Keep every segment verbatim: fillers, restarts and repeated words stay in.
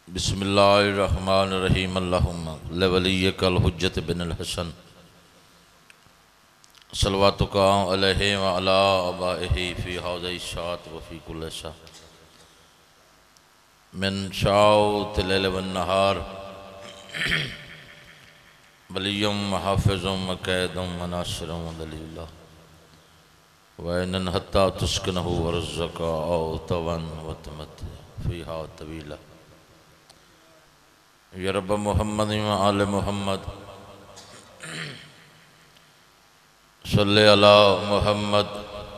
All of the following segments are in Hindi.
बिस्मिल्लाहिर्रहमानिर्रहीम अल्लाहुम्मा लिवलिय्यकल हुज्जत बिनुल हसन सलवातुका अलैहि व अला आबाइहि फी हाज़ि शात व फी कुल्लि शा मिन शाउत लैल व नहार वलिय्युम हाफ़िज़ुम व कैदुम व नासिरुम व दलीलुल्लाह व इन्नन हत्ता तुस्किनहु व रज़्ज़का औ तवन व तमत्तअ फ़ीहा तवीला या रब्ब मुहम्मद व आले मुहम्मद सल्ले अला मुहम्मद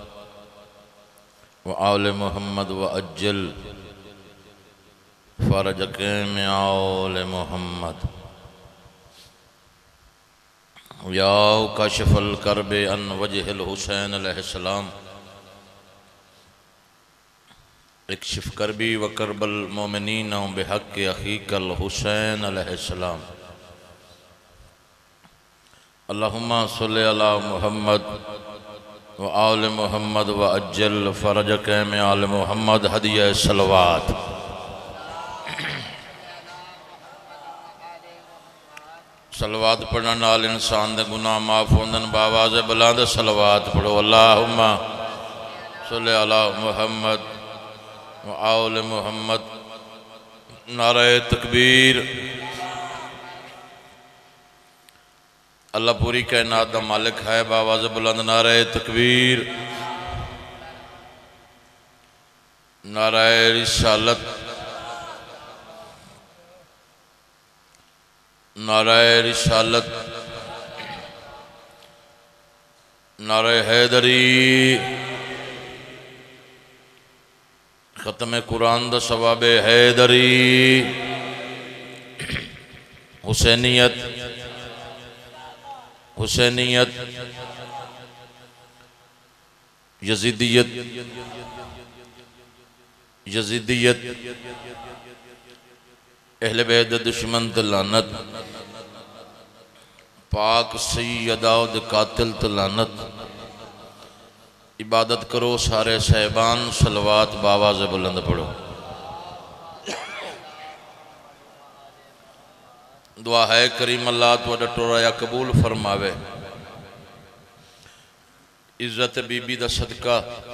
व आले मुहम्मद व अज्जल फ़रजके में आले मुहम्मद या काशिफ़ल करबे अन वजहिल हुसैन अलैहिस्सलाम इक्शिफ करबी व करबल मोमिनीन बिहक़ अख़ीकल हुसैन अलैहिस्सलाम अल्लाहुम्मा सल्लि अला मुहम्मद व आले मुहम्मद व अज्जल फ़रजके में आले मुहम्मद हदिया सलवात। सलवात पढ़ने नाल इंसान दे गुनाह माफ़ होंदन। बावाज़ बुलंद सलवात पढ़ो। अल्लाहुम्मा सल्लि अला मुहम्मद व आले मुहम्मद। नारे तकबीर। अल्लाह पूरी कायनात दा मालिक है। बावाज़ बुलंद नारे तकबीर। नारे रिसालत। नारे रिसालत। नारे हैदरी। ख़त्म कुरान दा सवाब हैदरी। हुसैनियत हुसैनियत यजीदियत यजीदियत अहले बैत दुश्मन तलानत पाक सैयदाओ दे कातिल तलानत। इबादत करो सारे साहिबान। सलवात बावाज़ बुलंद पढ़ो। दुआ है करीम अल्लाह तुहाडा टोराया कबूल फरमावे। इज्जत बीबी दा सदका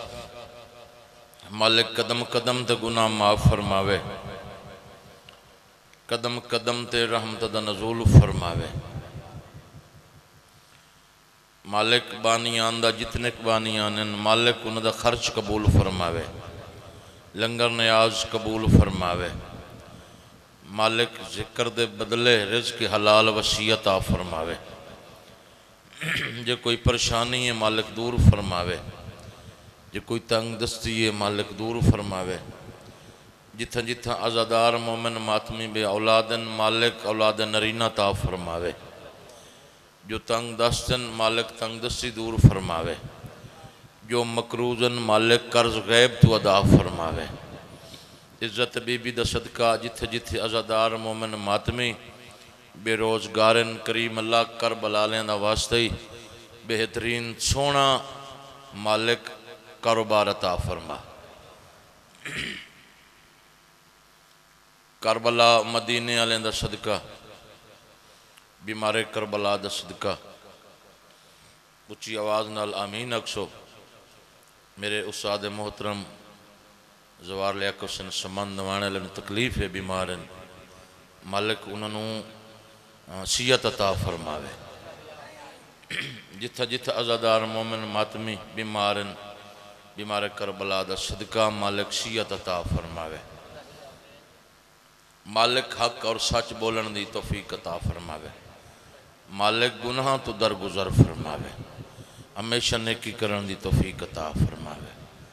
मालिक कदम कदम ते गुनाह माफ़ फरमावे। कदम कदम ते रहमत दा नज़ूल फरमावे। मालिक बानियान दा जितने बानियान मालिक उन्हां दा खर्च कबूल फरमावे। लंगर न्याज कबूल फरमावे। मालिक जिक्र दे बदले रिज़्क़ हलाल वसीयत आ फरमावे। जे कोई परेशानी है मालिक दूर फरमावे। जे कोई तंग दस्ती है मालिक दूर फरमावे। जिथा जिथा आज़ादार मोमिन मातमी बे औलादन मालिक औलाद नरीना ता फरमावे। जो तंग दस्तन मालिक तंग दस्ती दूर फरमावे। जो मकरूजन मालिक कर्ज गैब तो अदा फरमावे। इज्जत बीबी दा सदका जिथे जिथे आज़ादार मोमिन मातमी बेरोज़गारन करीम अल्लाह कर बलालें दा वास्ते ही बेहतरीन सोना मालिक कारोबार अता फरमा। करबला मदीने वालें दा सदका बीमारे करबला दा सदका उच्ची आवाज़ नाल आमीन अक्सो। मेरे उस्ताद मोहतरम जवार लियाकत हुसैन संबंध वाने वाले तकलीफ है बीमार हैं मालिक उन्होंने सियत अता फरमावे। जिथा जिथा आज़ादार मोमिन मातमी बीमार हैं बीमार करबला दा सदका मालिक सियत अता फरमावे। मालिक हक और सच बोलन दी तौफीक अता फरमावे। मालिक गुनाह तो दरगुजर फरमावे। हमेशा नेकी करन दी तौफीक अता फरमावे।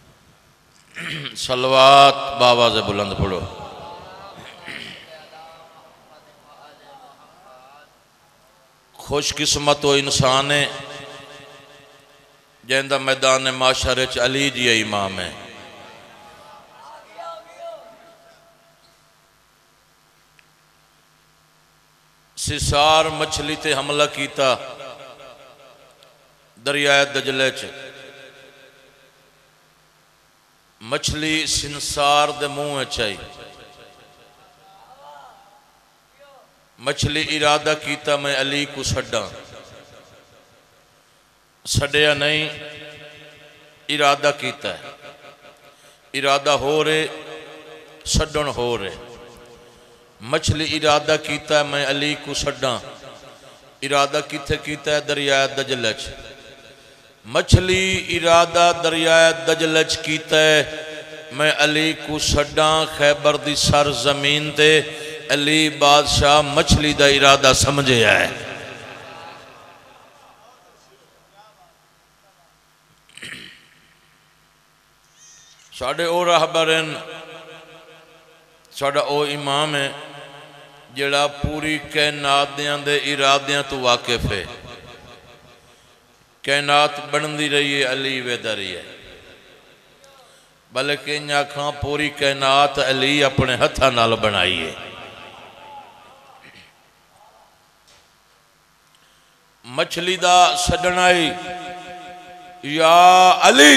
सलवात बावाज़ बुलंद पढ़ो। खुशकिस्मत वो इंसान है जिंदा मैदान माशरे च अली जी इमाम है। सिसार मछली ते हमला किया दरिया दजले च। मछली सिंसार दे मुँह च आई मछली इरादा किया मैं अली को छड्डा, छड्डिया नहीं, इरादा किया। इरादा हो रहे, छड्डण हो रहे। मछली इरादा किया मैं अली को छड्डा, इरादा किथे किया? दरिया दजल च। मछली इरादा दरिया दजल च किया मैं अली को छड्डा खैबर दी सर जमीन ते। अली बादशाह मछली दा इरादा समझे है। साढ़े ओ रहबर साढ़ा ओ इमाम है जिहड़ा पूरी कैनात दे इरादियां तो वाकिफ है। कैनात बनती रही है, अली वेदा रही है। बल्कि आखा पूरी कैनात अली अपने हथा नाल बनाई है। मछली दा छड्डनाई या अली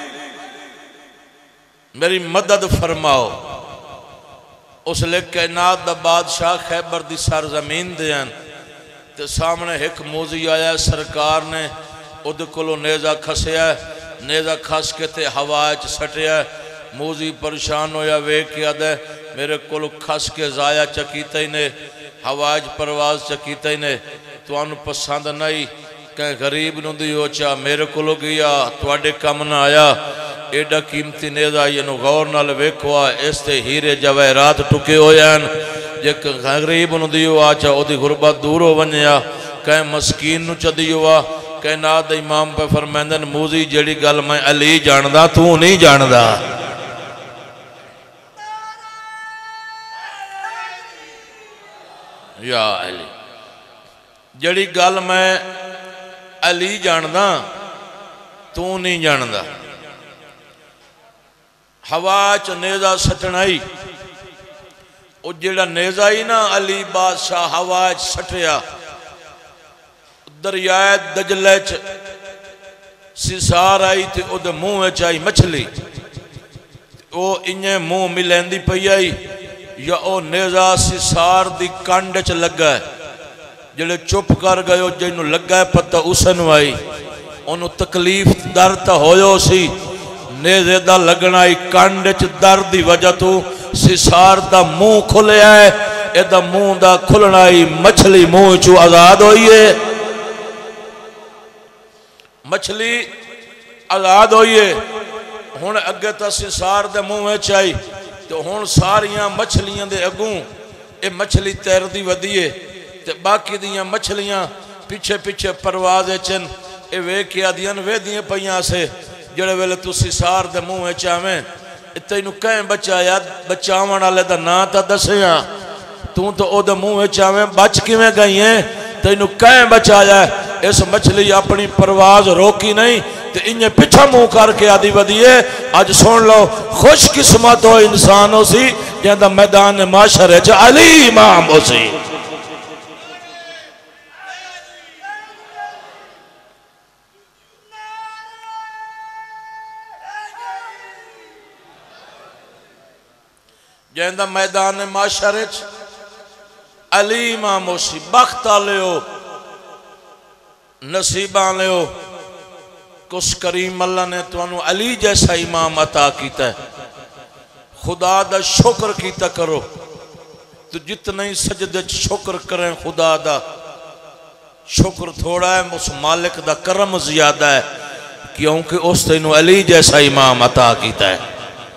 मेरी मदद फरमाओ। उसले कैनात दा बादशाह खैबर दी सरजमीन देन ते सामने एक मोजी आया। सरकार ने उद कोलों नेजा खसिया, नेजा खस के ते हवा च सटिया। मोजी परेशान होया वेख के आदे मेरे को खस के जाया चकीते ने, हवा च परवाज चकीते ने, तुहानू पसंद नहीं। कह गरीब नूं दी ओचा मेरे को गया तुहाडे कम ना आया। एडा कीमती नेजा इनू गौर नाल वेखो, इस ते हीरे जवाहरात टुके होए हन। जे गरीब नूं दियो आचा ओदी गुरबत दूर हो वनिया, कह मस्कीन नूं च दियो आ। कैनात इमाम पे फरमांदन मूजी जेड़ी गल मैं अली जानदा तू नहीं जानदा। या अली जेड़ी गल मैं अली जानदा तू नहीं जानदा। हवा च नेजा सटनाई, वो जेड़ा नेजा ही ना अली बादशाह हवा च सटिया। दरिया दजले च सिसार आई ते उहदे मुंह च आई मछली। वो इं मुंह मिलेंदी पई आई या वो नेजा सिसार दी कंड च लगा। जेड़े चुप कर गए जिन्हों लगा पता उसनू आई। उन्होंने तकलीफ दर्द तो होयो सी, नेजे दा लगना ही कंड च दर्द की वजह तो सिसार दा मुंह खुलिया है। एदा मुंह दा खुलना ही मछली मुंह चू आजाद होई है। मछली आजाद होई है। हुण अगे तो सिसार दे मुंह च आई तो हुण सारियां मछलियां दे अगों ये मछली तैरदी वधी है ते बाकी दियां मछलियां पिछे पिछे परवाज चन। ये वेख के आदियां वेदियां पईयां से जेड़े वेले तू सिसार दे मुंह च आवें तैनू कह बचाया, बचावन वाले दा नां तां दसिया। तू तो ओदे मुंह च आवें बच किवें गई है, तैनू कह बचाया। इस मछली अपनी परवाज रोकी नहीं तो इन्हें पिछा मुंह करके आदि वधिए। अज सुन लो खुशकिस्मत हो इंसान हो सी जिंदा मैदान माशरे च अली इमाम हो सी। जिंदा मैदान माशरे च अली इमाम हो सी। बख्त आले हो, नसीबा ले हो, कुछ करीम अल्लाह ने तुहानू अली जैसा इमाम अता किया है। खुदा दा शुक्र कीता करो। तो जितना ही सजदे शुक्र करें खुदा दा, शुक्र थोड़ा है, उस मालिक दा करम ज्यादा है क्योंकि उस तेनू अली जैसा इमाम अता किया है।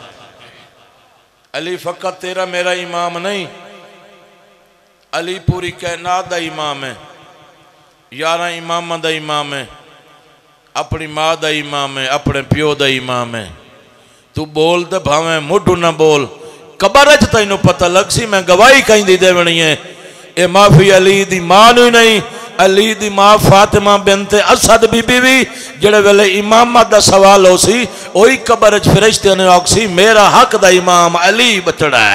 अली फकत तेरा मेरा इमाम नहीं, अली पूरी कैनात दा इमाम है। यारा इमामा दा इमाम है, अपनी माँ दा इमाम है, अपने प्यो दा इमाम है। तू बोल तो भावें मुढ़ ना बोल, कबर च तैनू पता लग सी मैं गवाही कहीं देवनी है। ये माफी अली दी मां नूं नहीं, अली दी मां फातिमा बिनते असद बीबी भी जेड़े वेले इमामत दा सवाल हो सी वही कबर च फरिश्ते ने आखसी मेरा हक दा इमाम अली बचड़ा है।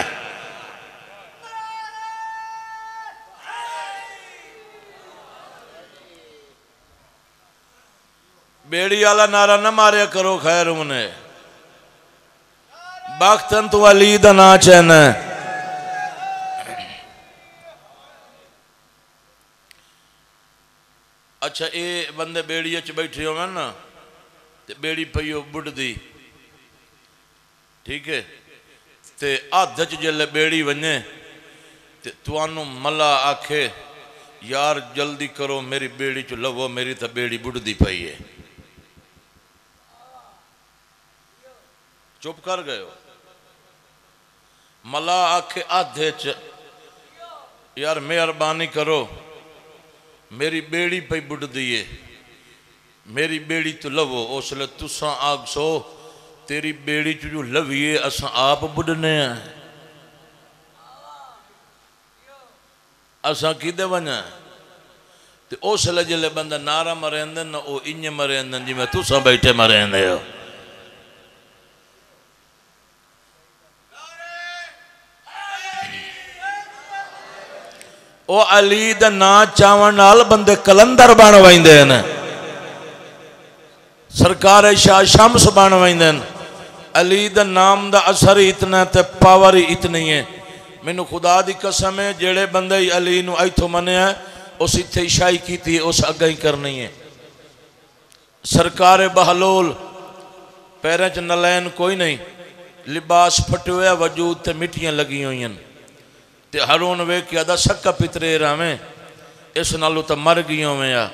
बेड़ी वाला नारा न मारिया करो खैर उन्हें बख्तन तू अली दा ना चैन। अच्छा ये बंदे बेड़ी च बैठे हो ना ते बेड़ी पई हो बुढ़दी ठीक है ते अध च जिसले बेड़ी वने ते तुहानू मला आखे यार जल्दी करो मेरी बेड़ी च लवो मेरी तो बेड़ी बुढ़दी पई है चुप कर गए हो मला आखे आधे च यार मेहरबानी करो मेरी बेड़ी पई बुढ़दी है मेरी बेड़ी तो लवो उसले तुसा आग सो तेरी बेड़ी च जो लवीए असा आप बुढ़ने असा किदे वना ते उसले जिले बंदा नारा मरेंदे न वो इंज मरेंदे जिवें तुसा बैठे मरेंदे हो ओ अली दा ना चावण नाल बंदे कलंदर बन वैंदे न सरकार शाह शम्स बन वैंदे न अली दा नाम दा असर ही इतना ते पावर ही इतनी है मैनू खुदा दी कसम है जेड़े बंदे अली नू इथों मनिया उस इत्थे शाही की उस अगे ही करनी है सरकार बहलोल पैरों च नलैन कोई नहीं लिबास फटोया वजूद ते मिट्टियां लगी हुई ते हरून वे क्या दा सक्का पितरे रावे इस नालों तो मर गई होवे आ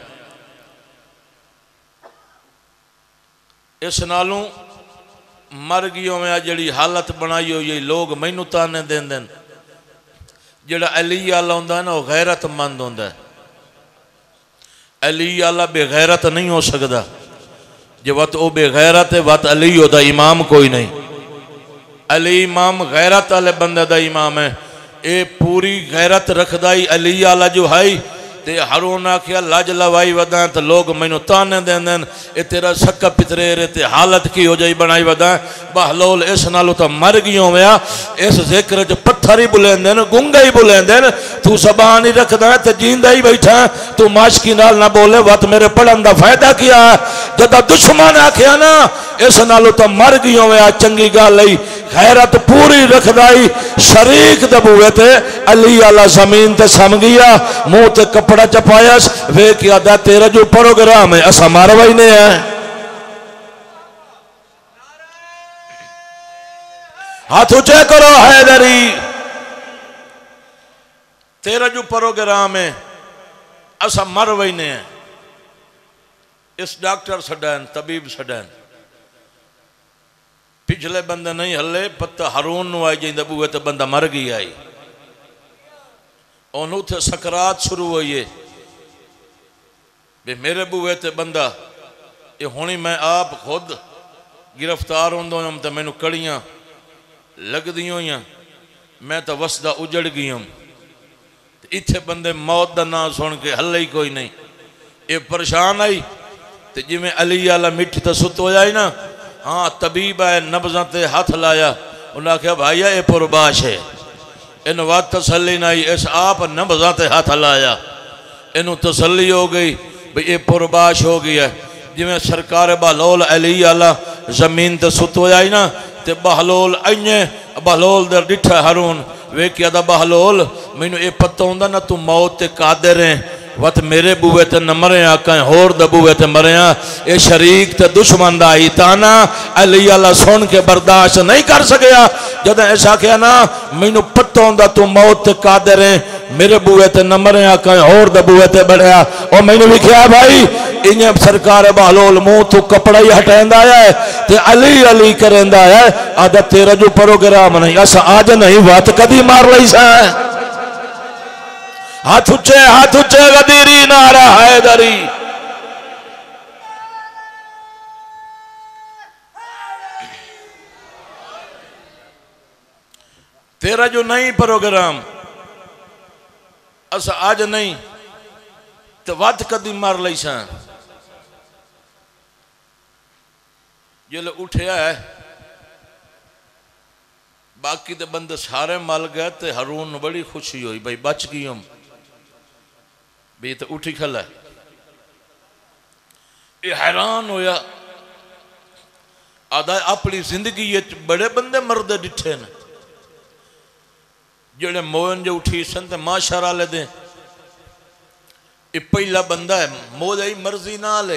इस नालों मर गई होवे आ जड़ी हालत बनाई हुई लोग मैनू ताने देंदे जेड़ा अली आला होंदा है ना वो गैरतमंद होंदा है अली आला बेगैरत नहीं हो सकता जे वत वो बेगैरत है वत अली होदा इमाम कोई नहीं अली इमाम गैरत वाले बंदे दा इमाम है ये पूरी गैरत रखदा ही अली आला जो है ते हरून आख्या लज लवाई वदा तो लोग मैनू ताने देंदे ये तेरा सक्का पितरेर ते हालत की हो जाई बनाई वदा बहलोल इस नालों तो मर गई होवे इस जिक्र च पत्थर ही बुलेंदे न गुंगा ही बुलेंदे न तू जबान ही रखदा ते जींदा ही बैठा तू माशकी नाल ना बोले वत मेरे पढ़न दा फायदा किया जदा दुश्मन आख्या ना इस नालों तो मर गई होवे चंगी गल है गैरत पूरी रखदाई शरीक दबूए ते अली आला जमीन ते सम गया मुंह ते कपड़ा चपाया वे क्या दा तेरा जो प्रोग्राम है असा मारवा ही नहीं है हाथ ऊंचे करो हैदरी तेरा जो प्रोग्राम है असा मरवा ही नहीं है इस डॉक्टर सडैन तबीब सडैन पिछले बंदे नहीं हले पत्ता हरून नु आई जाइंदा बूए तो बंदा मर गई आई ओनू थे सकरात शुरू हुई है बे मेरे बूए ते बंदा ये हुणी मैं आप खुद गिरफ्तार होंदो हम तो मैनू कड़ियां लगदी हुई मैं तो वसदा उजड़ गई हूँ इत्थे बंदे मौत का ना सुन के हले ही कोई नहीं ये परेशान आई तो जिमें अली आला मिट्टी तो सुत हो जाए ना हाँ तबीब है नब्ज़ां ते हाथ लाया उन्हें आख्या भाई ये पुरबाश है इन बात तसली नहीं इस आप नब्ज़ां ते हाथ लाया इनू तसली हो गई भाई ये पुरबाश हो गया जिमें सरकार बहलोल अली आला जमीन ते सुत हो जाए ना ते बहलोल अइए बहलोल दे डिठा हरून वे क्या दा बहलोल मैनू ये पता होंदा ना तू मौत ते कादिर है वत मेरे बूए ते न मरे कहीं होर दे बूए ते मरे ये शरीक ते दुश्मन दा ही ताना अली अल्लाह सुन के बर्दाश्त नहीं कर सकया जब ऐसा क्या ना मैनू पता होंदा तू मौत ते कादिर है मेरे बूए ते न मरे कहीं होर दे बूए ते बढ़िया और मैनू लिखा भाई इन्हें सरकार बहलोल मुंह तू कपड़ा ही हटांदा है ते अली अली करेंदा है आदा तेरा जो प्रोग्राम नहीं अस आज नहीं बात कदी मार लई सा हाथ उच्चे हाथ उच्चे गदीरी नारा हैदरी तेरा जो नहीं प्रोग्राम अस आज नहीं तो वत कदी मार लई सा जिले उठया है बाकी तो बंदे सारे मल गए तो हरून बड़ी खुशी हुई भाई बच गई हम भी तो उठी खला ये हैरान होया आदा अपनी जिंदगी बड़े बंदे मरदे डिठे ने जेड़े मोहन जो उठी सन ते माशरा ले दे ये पहला बंदा है मौला ही मर्जी ना ले।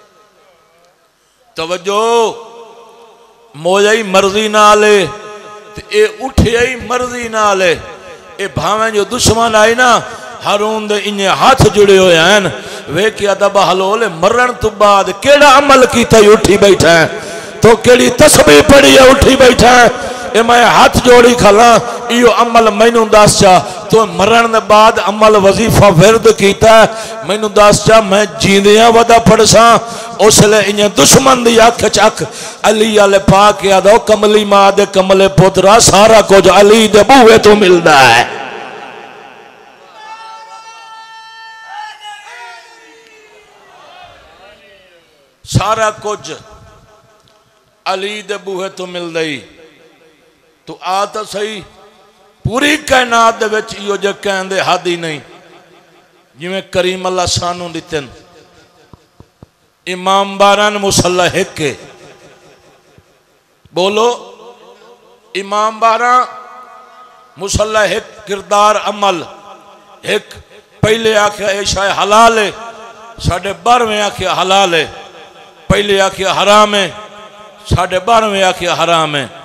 तवज्जो, मौला ही मर्जी ना ले ते ये उठे ही मर्जी ना ले। ये भावें जो दुश्मन आई ना हारून दे इन्हें हाथ जुड़े हुए हैं वे क्या दबा हलोले मरण तो बाद केड़ा अमल कीता उठी बैठा है तो केड़ी तस्बीह पढ़ी है उठी बैठा है। ए मैं हाथ जोड़ी खला इयो अमल मैनू दस चा तो मरण दे बाद अमल वजीफा विरद कीता मैनू दस चा मैं जींदियां वदा पढ़सा उसले इन्हें दुश्मन दी अख चख अली वाले पा के आदो कमली मां दे कमले पुत्रा सारा कुछ अली दे बूहे तो मिलदा है। सारा कुछ अली दे बूहे तो मिलदा ही। तो आ तो सही पूरी कायनात दे विच इहो जे कहंदे हद ही नहीं। जिवें करीम अल्लाह सानू दितन इमाम बारन मुसल्ला हिक बोलो इमाम बारह मुसल्ला हिक किरदार अमल हिक। पहले आख्या ये शाय हलाल है साढ़े बारहवें आख्या हलाल है। पहले आख्या हराम है साढ़े बारहवें आख्या हराम है।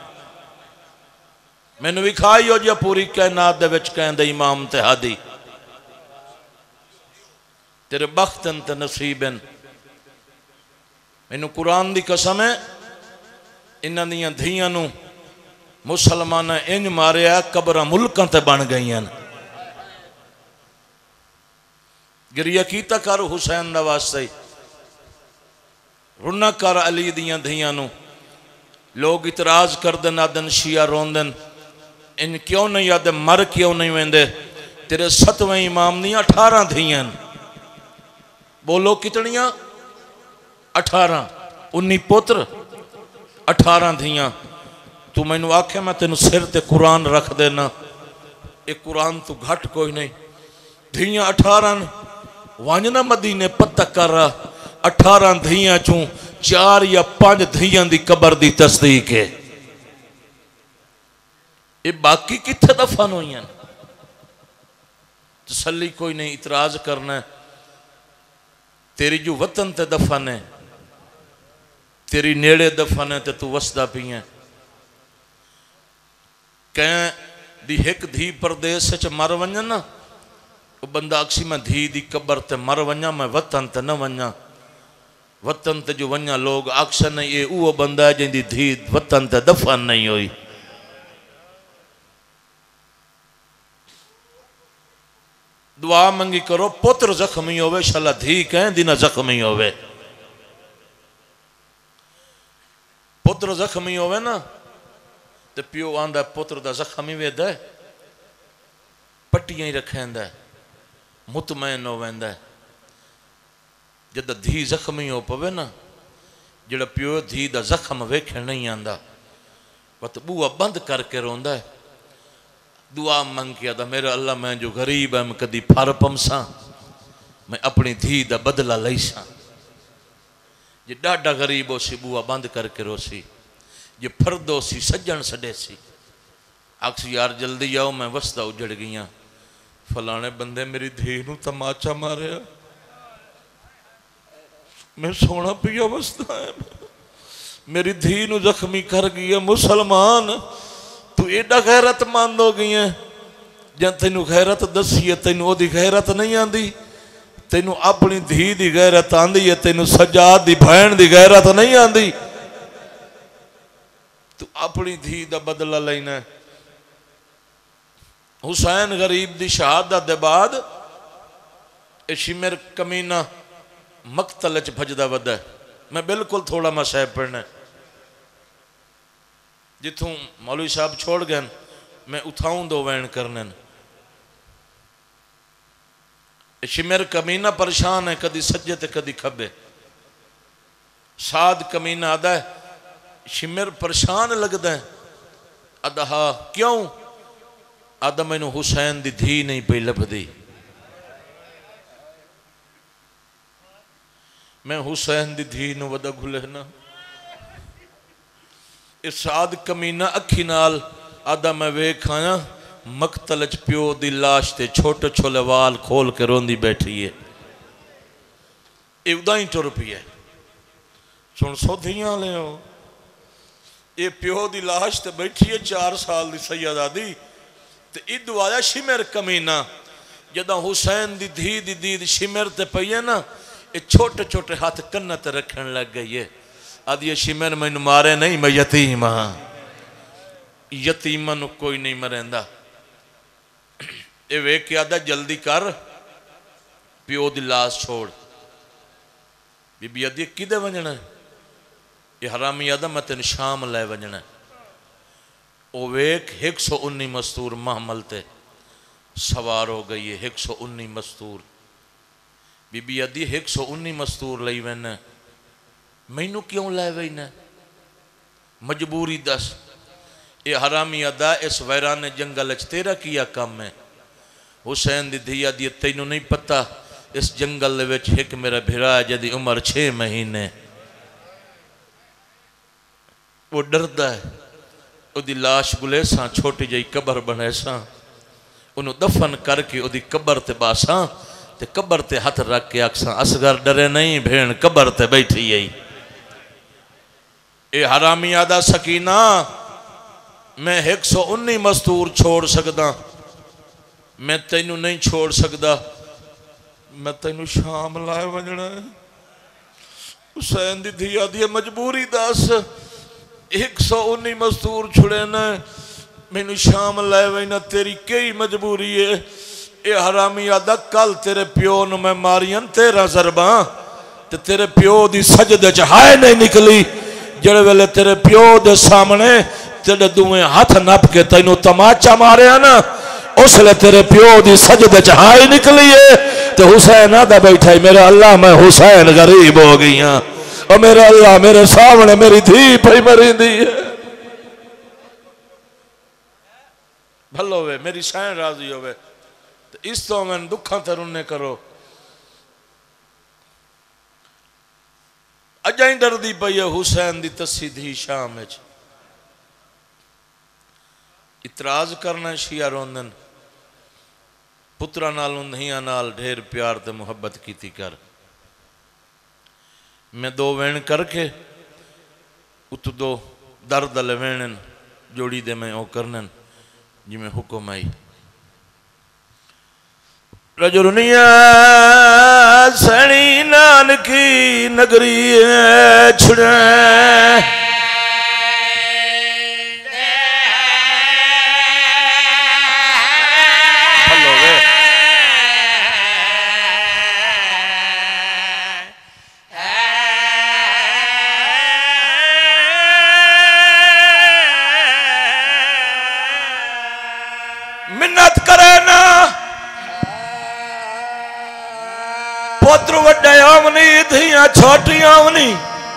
मैनू विखाई हो जी पूरी कायनात दे विच कहंदे इमाम ते हादी तेरे बख्तन ते नसीबन। मैनू कुरान दी कसम है इन्हां दियां धीआं नू मुसलमान इंज मारिया कब्रां मुल्कां ते बन गईयां। गिरिया कीता कर हुसैन दा वास्ते रुना कर अली दियां धीआं नू। लोग इतराज करदे आदन शिया रोंदन इन क्यों नहीं आते मर क्यों नहीं वेंदे। तेरे सतवें इमाम दी अठारह धीआं। बोलो कितनियां अठारह उन्नी पुत्र अठारह धीआं। तू मैनू आख्या मैं तेन सिर ते कुरान रख देना ये कुरान तू घट कोई नहीं। धीआं अठारह वंजना मदीने पता कर अठारह धीआं चू चार या पांच धीआं दी कबर दी तस्दीक है। ये बाकी किथे दफन हुई तसली कोई नहीं इतराज करना। तेरी जो वतन ते दफन है तेरी नेड़े दफन है तो तू वसदा पी है। कैं दी हिक धी परदेस च मर वंजा ना वो बंदा अक्सी मैं धी दी कबर ते मर वंजा मैं वतन ते न वंजा। वतन ते जो वंजा लोग अक्सर ये वो बंदा है जिंदी धी वतन ते दफन नहीं हुई। दुआ मंगी करो पुत्र जख्मी होवे शाला धी कह दिन जख्मी होवे। पुत्र जख्मी होवे ना तो प्यो आंदा पुत्र दा जख्मी वेदा पट्टियां ही रखेंदा मुतमैन हो वेंदा। जद धी जख्मी हो पवे ना जेड़ा प्यो धी दा जख्म वेखण नहीं आंदा वत बूआ बंद करके रोंदा है। दुआ मंग के आदा मेरा अल्लाह मैं जो गरीब है मैं कदी फर पमसा मैं अपनी धी दा बदला लई सा। जे डाडा गरीब हो सी बुआ बंद करके रोसी जे फरदो सी सज्जन सडे सी आखसी यार जल्दी आओ मैं वसदा उजड़ गई। फलाने बंदे मेरी धी नू तमाचा मारिया मैं सोना पिया वसदा है मेरी धी नू जख्मी कर गई है। मुसलमान तू एडा गैरतमंद हो गई है जब तेनू गैरत दसी है तेनू ओदी गैरत नहीं आती। तेनू अपनी धी दी गैरत आंदी है तेनू सजाद दी भैन दी गैरत नहीं आती। तू अपनी धी दा बदला लेना। हुसैन गरीब दी शहादत दे बाद शिमर कमीना मकतल च भजदा वदा। मैं बिल्कुल थोड़ा मसैब पढ़ना जिथों मौलवी साहब छोड़ गए मैं उठाऊं दो वैन करने। शिमर कमीना परेशान है कदी सज्जे ते कदी खब्बे। साद कमीना आदा है शिमर परेशान लगता है आदा हा क्यों आदा मैनू हुसैन दी धी नहीं पई लभदी। मैं हुसैन दी धी नू वदा घुलेना। इस साद कमीना अखी नाल आदा मैं वेख आया मकतल च प्यो दी लाश ते छोटे छोले वाल खोल के रोंदी बैठी है। ये उदा ही टुर पी है। सुन सौधियां ले ये प्यो की लाश तो बैठी है चार साल की सैयदादी ते इदू आया शिमर कमीना जदा हुसैन दी धी दी दीद शिमर ते पई है ना ये छोटे छोटे हाथ कन्ना ते रखन लग गई है। आदि शिमर मैनू मारे नहीं मैं यतीम हाँ यतीमान कोई नहीं मरेंदा। ये वेख के आदा जल्दी कर प्यो दी लाश छोड़। बीबी आदि किदे वजना ये हरामी आदा मैं तेन शाम लै वजना। वो वेख एक सौ उन्नी मस्तूर महमल ते सवार हो गई है। एक सौ उन्नी मस्तूर बीबी आदि एक सौ उन्नी मस्तूर लई वैन मैनू क्यों लै वैन मजबूरी दस। ये हरामी आदा इस वैराने जंगल च तेरा किया काम है। हुसैन दी धी आदि तैनू नहीं पता इस जंगल विच एक मेरा भिरा जदी उम्र छे महीने वो डरदा है। उदी लाश गुले सा छोटी जी कबर बने सा उन्होंने दफन करके उदी कबर ते बासा ते कबर ते हथ रख के आखसा असगर डरे नहीं भेण कबर ते बैठी आई। ये हरामी आदा सकीना मैं एक सौ उन्नी मस्तूर छोड़ सकदा मैं तेनू नहीं छोड़ सकदा मैं तेनू शाम लाए वजना। हुसैन दी धी आदि मजबूरी दस एक सौ उन्नी मस्तूर छुड़े न मैनू शाम लै वजना तेरी कई मजबूरी है। ये हरामी आदा कल तेरे प्यो न मैं मारियन तेरह जरबा ते तेरे प्यो दी सजदे च हाय नहीं निकली जड़े वेले तेरे प्यो दे सामने तेरे दुए हाथ नप के तेनू तमाचा मारिया ना उसले तेरे प्यो दी सजदे च हाय निकली है। तो हुसैन आदा बैठा है मेरा अल्लाह मैं हुसैन गरीब हो गई हाँ और मेरा अल्लाह मेरे सामने मेरी धी पई मरींदी है। भलो वे मेरी सैन राजी होवे तो इस तो मैं दुखा ते रुन्ने करो। अजा ही डरदी पई है हुसैन दी तस्सी धी शाम च इतराज करना शिया रोंदन पुत्रा नाल धीया नाल ढेर प्यार ते मुहब्बत कीती कर। मैं दो वेण करके उत दो दर्द ले वेणन जोड़ी दे मैं ओ करनन जिमें हुक्म आई। रजुनिया सणी नानकी नगरी छुड़े मिन्नत करे ना पुत्र वड्डे आवनी धियां छोटियां आवनी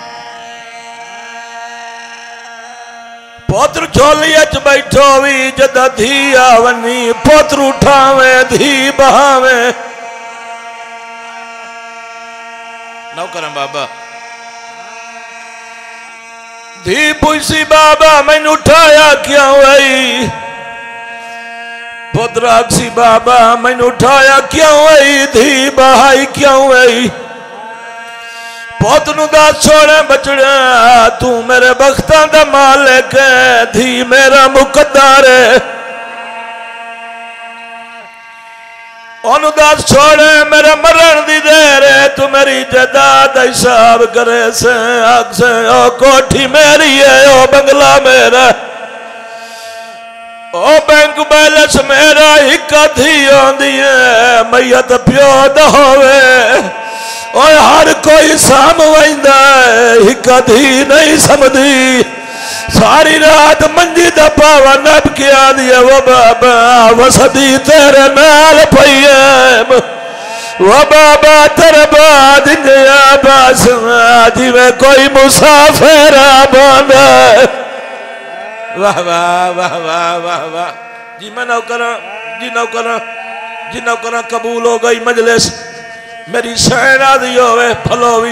पुत्र झोलिया च बैठो भी जदा धी आवनी पुत्र उठावे धी बहावे नौ करें बाबा धी पुछी बाबा मैनू उठाया क्यों आई पुत्र आखसी बाबा मैनू उठाया क्यों आई धी बहाई क्यों आई पुत नू दस छोड़े बचड़ा तू मेरे बख्तां दा मालिक है धी मेरा मुकद्दर है ओनू दस छोड़े मेरे मरण दी देर है तू मेरी जायदाद हिसाब करे से आख से ओ कोठी मेरी है ओ बंगला मेरा ओ बैंक बैलेंस मेरा एक धी आंदी है मैयत प्यो दा होवे और हर कोई साम वैंदा है एक धी नहीं समझदी सारी रात मंजी दा पावा नब के आदि वो बाबा वसदी तेरे नाल पई है वो बाबा तेरे बाद गया बस जिवें कोई मुसाफिर बंदा वाह वाह वाह वाह वाह वाह जी मैं नौकर जी नौकर जी नौकर कबूल हो गई मजलिस मेरी सैन आदि होवे फलो भी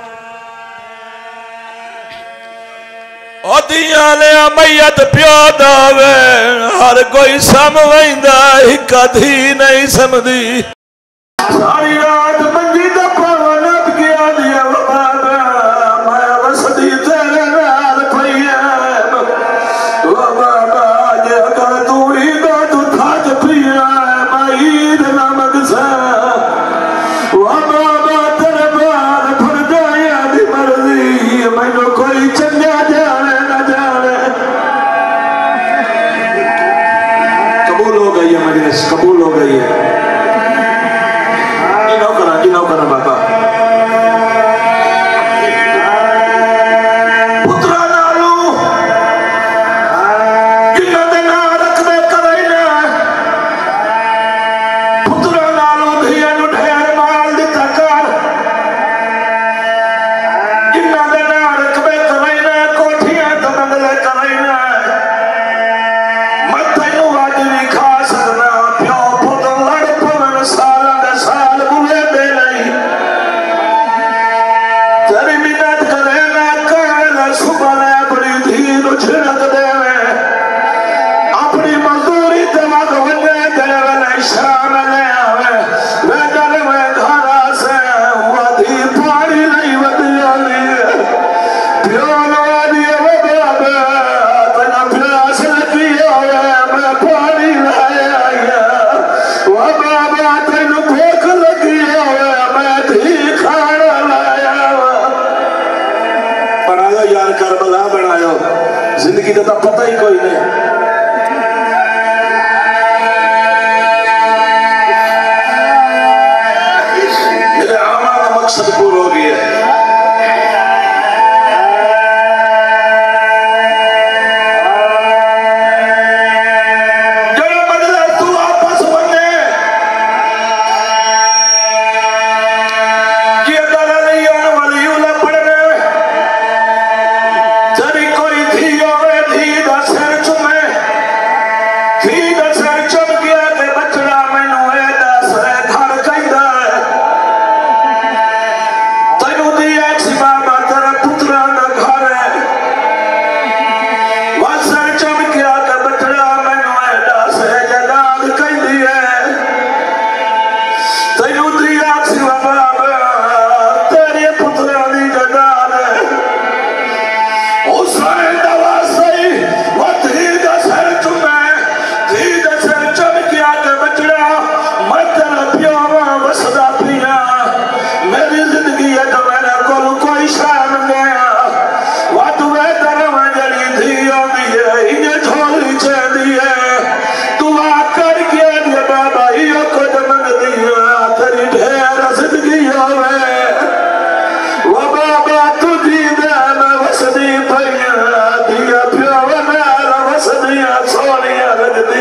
ओदियां लिया मैयत प्यो दावे हर कोई सम वैंदा एक धी नहीं समझदी सारी रात मंजी दा पावन गया मजलिस कबूल हो गई है। जिनो करा जिनो करा बाबा पुत्रा नालू जिन्ना दे ना रखबे करैना पुत्रा नालू धिया नु ढेर माल दिता कर जिन्ना दे ना रखबे करैना कोठियां तो बंगले करैना मैं तैनू अज भी खा सकना प्यो पुत लड़ पवन साल दे साल बुले दे नहीं तेरी मिन्नत करे ना काल सुबह अपनी धी नु छिड़क दे अपनी मजदूरी ते वग वने दे वाले शाम ले आवे वे जल में घरा से वधी पानी नहीं वदिया नहीं प्यो वादी वे बाबा तना प्यास लगी होए मैं पानी लाया आया वो बाबा तेनु भूख लगी होए मैं धी खाना लाया बनायो यार करबला बनायो जिंदगी का तो पता ही कोई नहीं। मेरे आमा का मकसद पूरा हो गया है। जो बदले तू आपस बने ये दलालियों वालियों ला पड़ने तेरी कोई धी होवे धी दा सिर चुमे धी दा सिर चुम गया ते बचड़ा मैनू ए दस घर कहदा तैनू दी एक्स बाबा तेरा पुत्रा दा घर है वा सिर चुम गया ते बचड़ा मैनू ए दस जनाब कहदी है तैनू दी एक्स बाबा तेरे पुत्रा दी जनाब है हुसैन दवा सही वो धी दा सिर चुमे धी दा सिर चुम गया ते बचड़ा मैं तेरा प्यो वां वसदा पिया मेरी जिंदगी है तो मेरे कोल कोई शान गया वा तू वे तरह जड़ी धी आंदी है इने झोली चंदी है तू आ कर के दे बाबा यो कुछ मंगदी है तेरी ढेर जिंदगी होवे वो बाबा तू दी दे मैं वसदी पईया दिया प्यो नाल वसदिया सोनिया रजदी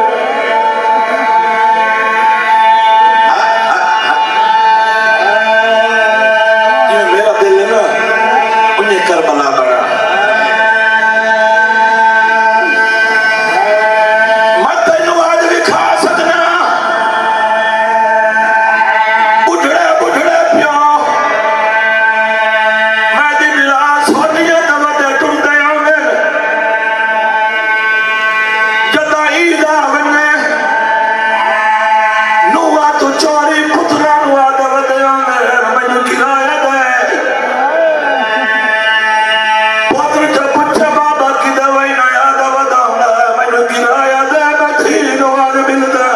ये मेरा दिल है ना उन्हें करबला बना मैं तैनू आज भी खा सकना बुढ़ड़े बुढ़ड़े प्यो मैं दिन रात सोनिया दवदे टुंदे आवे जदा ईदा वने नुआ तू चोरी पुत्रा नुआ दवदे आवे मैनू किराया दे पुत्र च पुछे बाबा की दवाई ना याद वदाउंदा मैनू किराया दे मैं थी नुआ मिलदा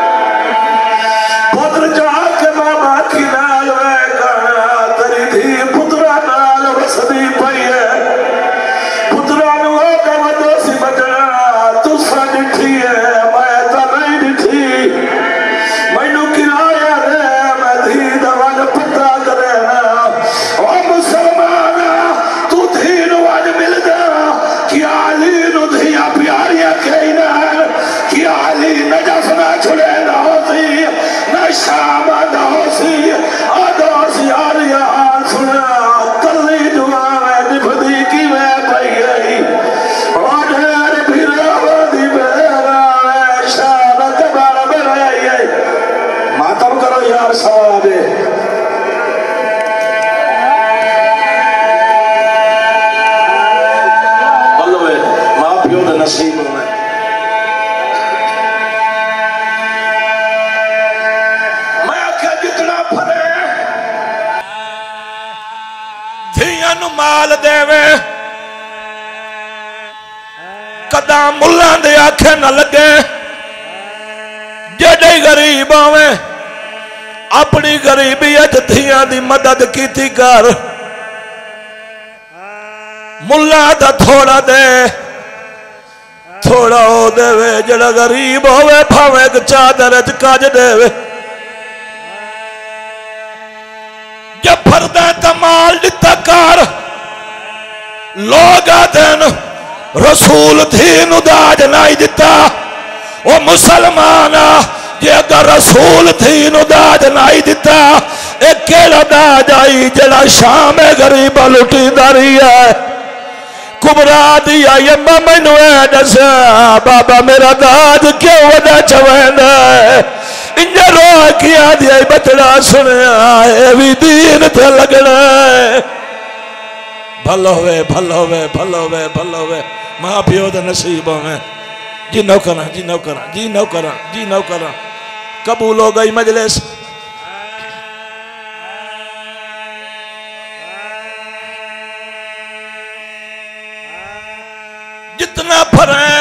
पुत्र चाह के बाबा की नाल वे गाना तेरी धी पुत्रा नाल वसदी पई है पुत्रा नु ओदा वदो सी बचना तुसा डिठी है मैं तो नहीं डिठी मैनू किराया दे मैं धी दवा नु पता करे ना ओ मुसलमान तू धी नु आज मिलदा कि अली नु धिया प्यारिया कहना कि अली नजफ ना छुड़े ना होती ना शाम ना होती आदोस यार यार सुना कली दुआ में निभदी की मैं पई गई और ढेर भिरावा दी बेरा शाम कबार बनाई गई मातम करो यार सवाबे बल्लवे मां प्यो दा नसीब होवे मैं आख्या जितना फरे धियां नु माल देवे कदा मुल्लां दे आखे न लगे जेडे गरीब आवे अपनी गरीबी धियां दी मदद कीती कर मुल्ला दा थोड़ा दे थोड़ा हो देवे जड़ा गरीब होवे भावे एक चादर च कज देवे जब फरदा तमाल दिता कर लोग आते रसूल थी दाज नहीं दिता वो मुसलमान जे अगर रसूल थी दाज नहीं दिता एक केड़ा दाज आई जड़ा शाम गरीब लुटी दारी है कुबरा दिया यम्मा मैनू दस बाबा मेरा दाज क्यों वदा चवेंदा इंजा रो किया दिया बचड़ा सुनिया ये भी दीन थे लगना भलो वे भलो वे भलो वे भलो वे मां प्यो दे नसीबों में जी नौकरा जी नौकरा जी नौकरा जी नौकरा कबूल हो गई मजलिस जितना फरे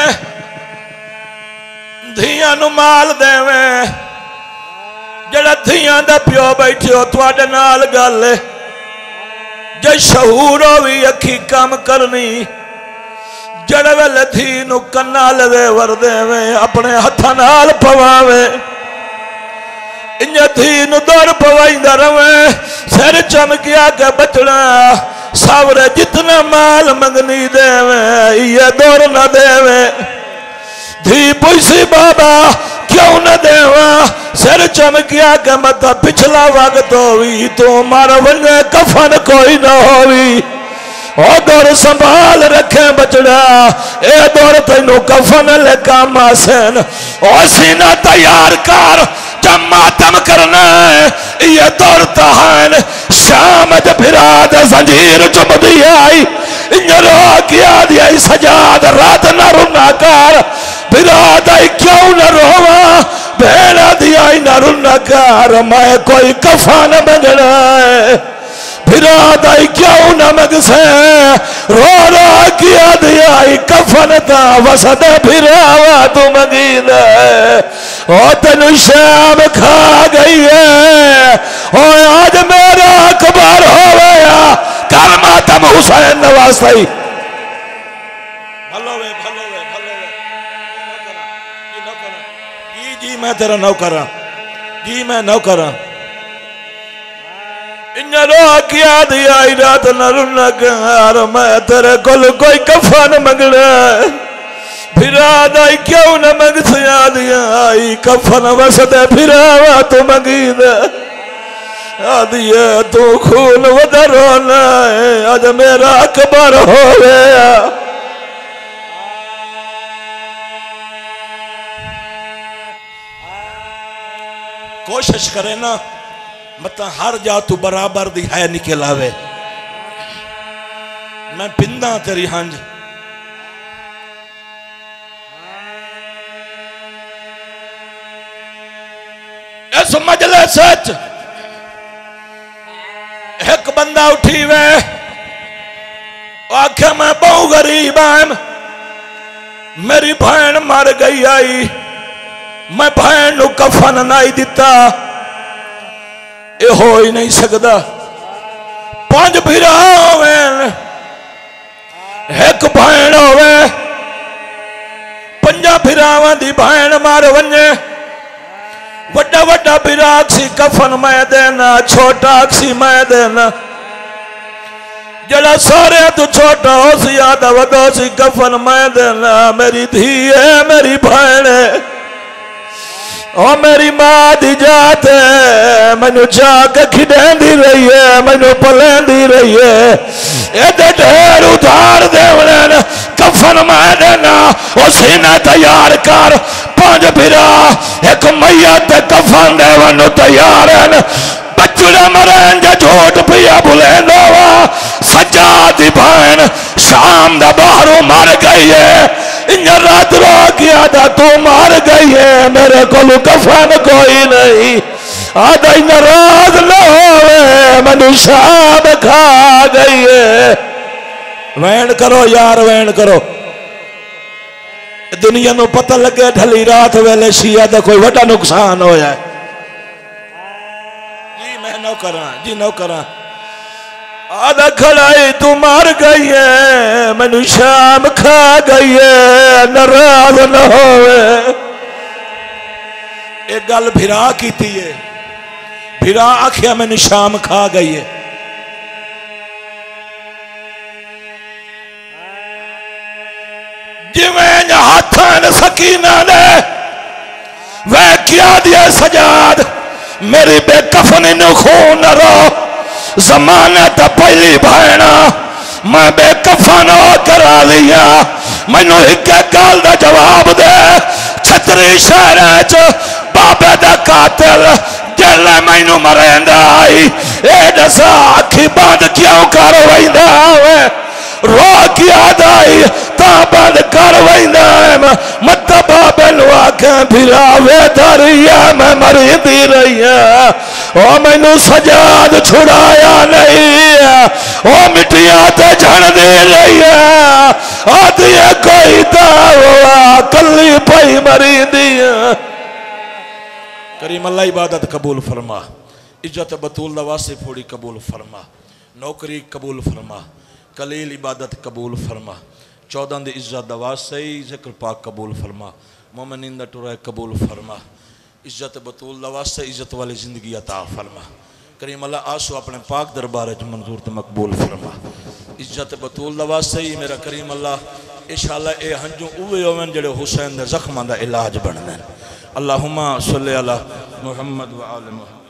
धिया नु माल देवे जड़ा धिया दा प्यो बैठे हो तुहाडे नाल गल जे शहूर होवी अखी काम करनी जड़े वेले धी नु कन्ना लवे वर देवे अपने हथा नाल पवावे इंज धी नु दौड़ पवाइंदा रवे सिर चमकिया के बचना सावरे जितना माल मंगनी देवे ये दौड़ न देवे धी पुछी बाबा क्यों न देवा सिर चमकिया के मत पिछला वक्त होवी तो मार वने कफन कोई न होवी ओ दौर संभाल रखे बचड़ा ए दौर तेनू कफन ले काम आसन ओ सीना तैयार कर जब मातम करना ये दौर तहान शाम ज फिरा दे जंजीर चुमदी आई इंजरो किया दिया सजाद रात न रुना कर फिरा दे क्यों न रोवा भेड़ा दिया न रुना कर मैं कोई कफन मंगना फिरा दे क्यों न मगसे रो रो किया दिया कफन ता वसद फिरावा तू मंगीद ओ तेनू शाम खा गई है ओ आज मेरा अकबर हो गया कर मातम हुसैन नवाज़ भलो वे भलो वे भलो वे जी नौकरा जी जी मैं तेरा नौकरा जी मैं नौकरा इन्नो किया दिया रात नर मैं तेरे कोल कोई कफन मंगना फिरा दाई क्यों न मंग सिया दिया आई कफन वसदे फिरावा तू मंगी दे आदिया तू खून वदरोना आज मेरा अकबर हो गया कोशिश करे ना मत हर जा तू बराबर दी है निकल आवे मैं पिंदा तेरी हंज इस मजलिस सच एक बंदा उठी वे आख्या मैं बहु गरीब आम मेरी भैन मर गई आई मैं भैन नु कफन नहीं दिता ये हो ही नहीं सकता पांच फिरा होवे एक भैन होवे पंजा फिरावां दी भैन मार वने वड्डा वड्डा फिराक सी कफन मैं देना छोटा सी मैं देना जड़ा सारे तू छोटा हो सी याद वडो सी कफन मैं देना मेरी धी है मेरी भैन है ओ मेरी मां दी जात है मैनू जाग खिडेंदी रही है मैनू पलेंदी रही है एदे ढेर उधार देवने कफन मैं देना ओ सीना तैयार कर पांच फिरा एक मैयत कफन देवन तैयार है बचड़ा मरन जा झोट पिया बुलेंदा वा सज्जा दी भैन शाम दा बाहरों मर गई है इन रात रो किया था तू मार गई है मेरे को कफन कोई नहीं आधा नाराज न हो मैनू शाम खा गई है वैन करो यार वैन करो दुनिया को पता लगे ढली रात वेले शिया का कोई वड्डा नुकसान होया जी मैं नौकरा जी नौकरा आधा खड़ाई तू मार गई है मैनू शाम खा गई है नाराज न होवे। एक गल फिरा की है फिरा आखिया मैनू शाम खा गई है। जिवें हाथ सकीना ने वह क्या दिया सजाद मेरी बेकफनी नु खून न रो जमाने तो पहली भैना मैं बेकफन करा लिया। मैनू एक गल का जवाब दे छतरी शहर च बाबे दा कातिल जल्ले मैनू मरेंदा आई ए दसा अखी बंद क्यों कर वैंदा वे रो किया दाई ता बंद कर वैंदा मत बाबे नु आखे फिरावे धरिया मैं मरी दी रही ओ मैनू सजाद छुड़ाया नहीं ओ मिट्टिया ते जण दे रही आदि कोई दावा कली पई मरी दी। करीम अल्लाह इबादत कबूल फरमा इज्जत बतूल दा वास्ते फोड़ी कबूल फरमा नौकरी कबूल फरमा कलील इबादत कबूल फरमा चौदह दी इज्जत दा वास्ते जिक्र पाक कबूल फरमा मोमिनीन दा टुरा कबूल फरमा इज्जत बतूल दा वास्ते इज्जत वाली जिंदगी अता फरमा। करीम अल्लाह आसो अपने पाक दरबार च मंजूर ते मकबूल फरमा इज्जत बतूल दा वास्ते ही मेरा करीम अल्लाह इंशाअल्लाह ए हंजू उवे होवन जेड़े हुसैन दे जख्मां दा इलाज बनदे। अल्लाहुम्मा सल्ली अला मुहम्मद व आले मुहम्मद।